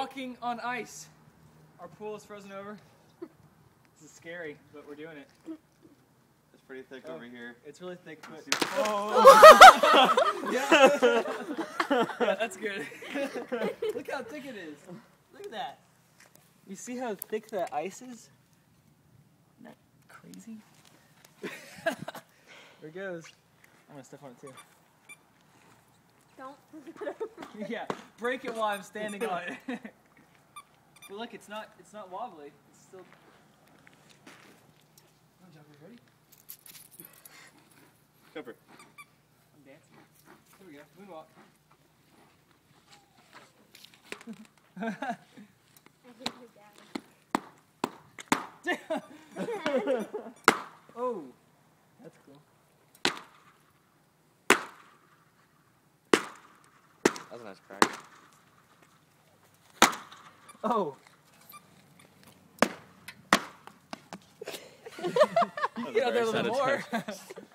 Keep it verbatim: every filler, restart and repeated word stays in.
walking on ice. Our pool is frozen over. This is scary, but we're doing it. It's pretty thick oh, over here. It's really thick. But oh! yeah. Yeah, that's good. Look how thick it is. Look at that. You see how thick that ice is? Isn't that crazy? There it goes. I'm gonna step on it too. Don't. Yeah, break it while I'm standing on it. But look, it's not it's not wobbly. It's still. Come on, Jumper, ready? Jumper. I'm dancing. Here we go. Moonwalk. I hit your dad. Oh, that's cool. That was a nice crack. Oh. That was Get out there a very little more. sanitary.